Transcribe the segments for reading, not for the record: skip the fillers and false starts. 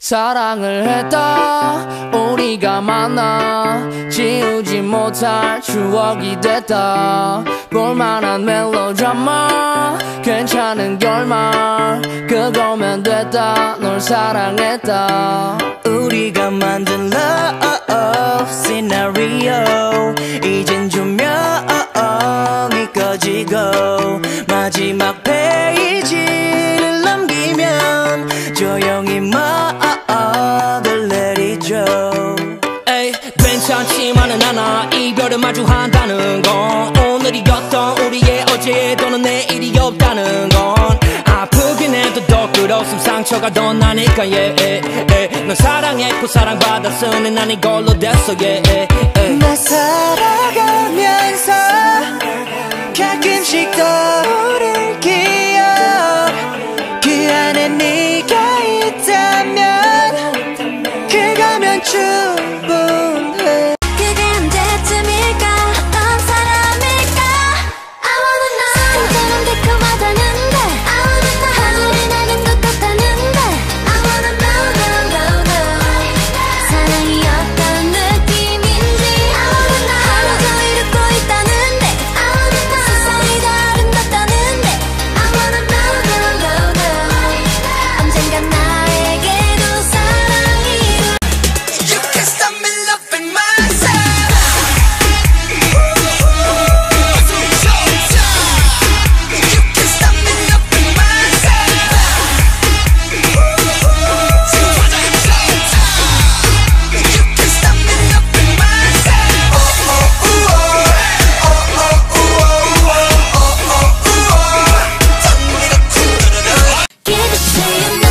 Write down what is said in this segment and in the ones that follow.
사랑을 했다 우리가 만나 지우지 못할 추억이 됐다 볼만한 멜로드라마 괜찮은 결말 그거면 됐다 널 사랑했다 우리가 만든 love scenario 이젠 조명이 꺼지고 마지막 페이지를 넘기면 조용히 막을 내리죠. 에이 괜찮지만은 않아 이별을 마주한다는 건 오늘이었던 우리의 어제 또는 내일이 없다는 건 아프긴 해도 더 끌었음 상처가 더 나니까 널 사랑했고 사랑받았으니 난 이걸로 됐어 나 살아가면서 가끔씩 떠오를 기억 그 안에 네가 있다면 그거면 충분해. 그게 언제쯤일까 어떤 사람일까 I wanna know 술처럼 달콤하다는데 I wanna know 하늘이 나는 것 같다는데 I wanna know, know, know, know 사랑이 어떤 느낌인지 I wanna know 하루 종일 웃고 있다는데 I wanna know 세상이 다 아름답다는데 I wanna know, know, know, know 언젠가 나에게도 사랑이 You can't stop me loving myself. You can't stop me loving myself. You can't stop me loving myself. 기대치는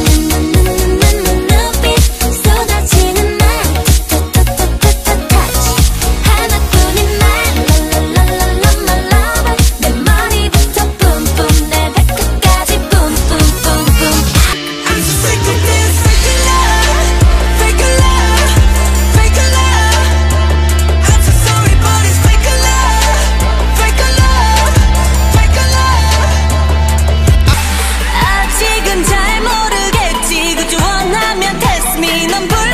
눈빛 쏟아지는 말 touch 하나뿐인 말 my lover 내 머리부터 뿜뿜 내 발끝까지 뿜뿜뿜뿜 I'm so sick of this fake love, fake love, fake love. I'm so sorry, but it's fake love, fake love, fake love. 아직은 잘 모르겠지 그저 원하면 test me 넌